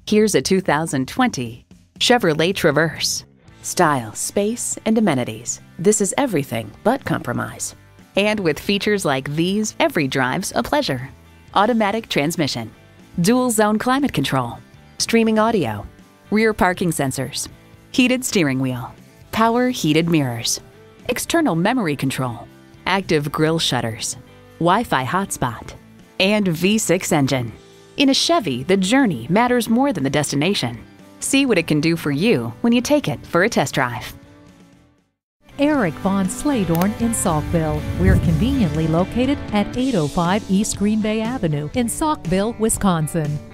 Here's a 2020 Chevrolet Traverse. Style, space, and amenities. This is everything but compromise. And with features like these, every drive's a pleasure. Automatic transmission, dual zone climate control, streaming audio, rear parking sensors, heated steering wheel, power heated mirrors, external memory control, active grille shutters, Wi-Fi hotspot, and V6 engine. In a Chevy, the journey matters more than the destination. See what it can do for you when you take it for a test drive. Eric Von Sladorn in Saukville. We're conveniently located at 805 East Green Bay Avenue in Saukville, Wisconsin.